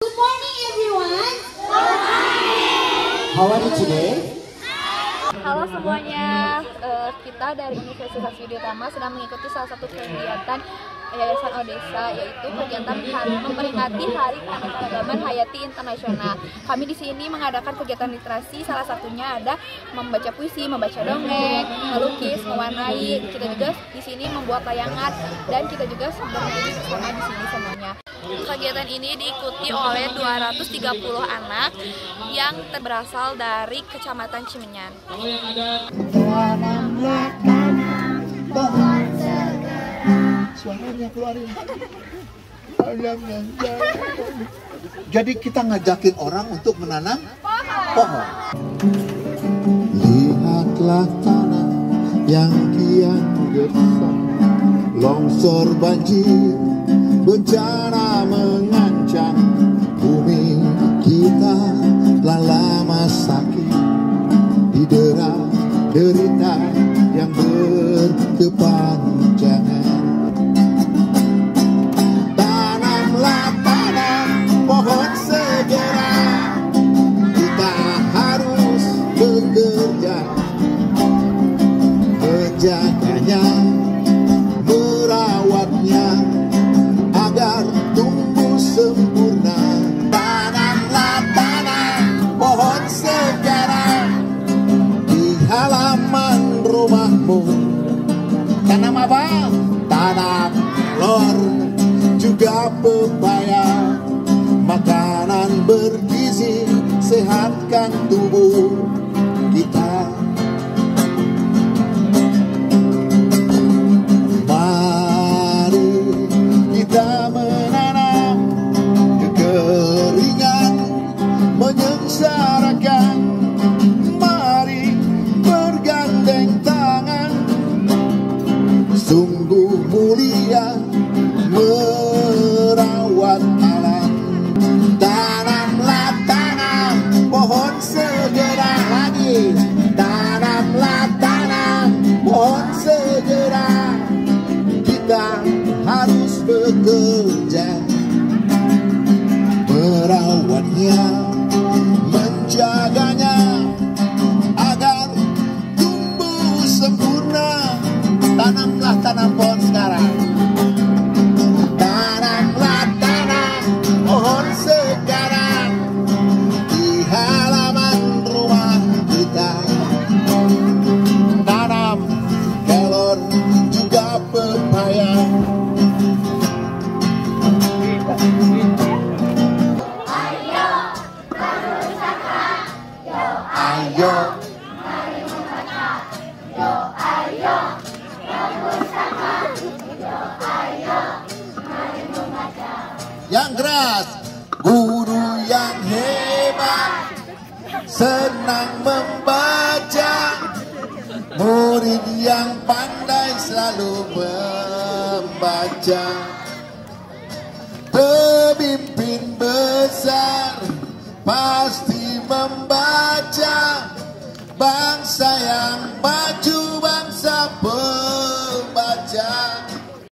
Good morning everyone. How are you today? Halo semuanya, kita dari Universitas Widyatama sedang mengikuti salah satu kegiatan Yayasan Odesa, yaitu kegiatan memperingati Hari Keanekaragaman Hayati Internasional. Kami di sini mengadakan kegiatan literasi, salah satunya ada membaca puisi, membaca dongeng, melukis, mewarnai. Kita juga di sini membuat layangan dan kita juga bernyanyi bersama di sini semuanya. Kegiatan ini diikuti oleh 230 anak yang berasal dari Kecamatan Cimenyan. Suaranya keluarin. Jadi kita ngajakin orang untuk menanam pohon. Lihatlah tanah yang kian gersang, longsor banjir, bencana mengancam. Bumi kita telah lama sakit, didera derita yang berkepanjangan. Tanamlah tanam pohon segera, kita harus bekerja menjaganya, merawatnya agar tumbuh sempurna. Tanamlah tanam pohon segera di halaman rumahmu. Tanam apa? Tanam telur, juga pepaya, makanan bergizi, sehatkan tubuh kita. Mari kita menanam kekeringan, menyengsarakan. Mari bergandeng tangan, sungguh mulia merawat alam. Tanamlah tanam pohon segera lagi. Tanamlah tanam pohon segera, kita harus bekerja merawatnya, menjaganya agar tumbuh sempurna. Tanamlah tanam pohon sekarang. Tanamlah tanam pohon sekarang di halaman rumah kita. Tanam kelor, juga pepaya. Ayo, mari membaca. Yo, ayo, berpustaka. Yo, ayo, mari membaca. Yang keras, guru yang hebat, senang membaca. Murid yang pandai selalu membaca. Pemimpin besar pasti membaca. Bangsa yang maju